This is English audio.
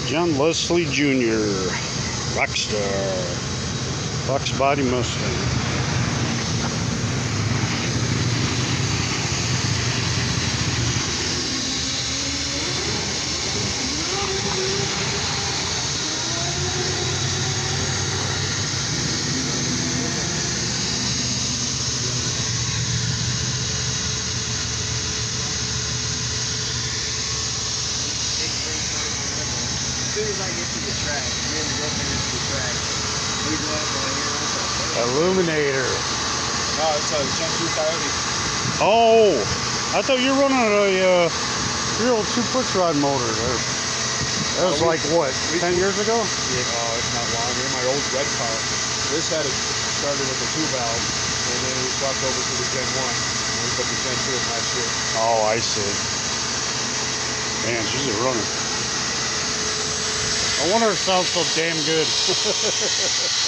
John Leslie Jr., Rockstar, Foxbody Mustang. As soon as I get to the track, me and the girlfriend get to the track, we go up right here. Illuminator. No, it's a Gen 2 Coyote. Oh, I thought you were running a real two-push rod motor. That was like, what, 10 years ago? Yeah, it's not long. In my old red car, this had it started with a 2-valve, and then we swapped over to the Gen 1. And we put the Gen 2 in last year. Oh, I see. Man, she's a runner. I wonder if it sounds so damn good.